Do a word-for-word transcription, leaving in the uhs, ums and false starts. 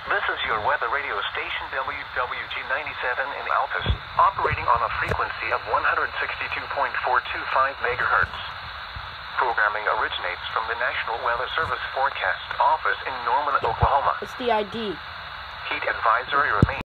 This is your weather radio station W W G ninety-seven in Altus, operating on a frequency of one hundred sixty-two point four two five megahertz. Programming originates from the National Weather Service Forecast Office in Norman, Oklahoma. It's the I D. Heat advisory remains.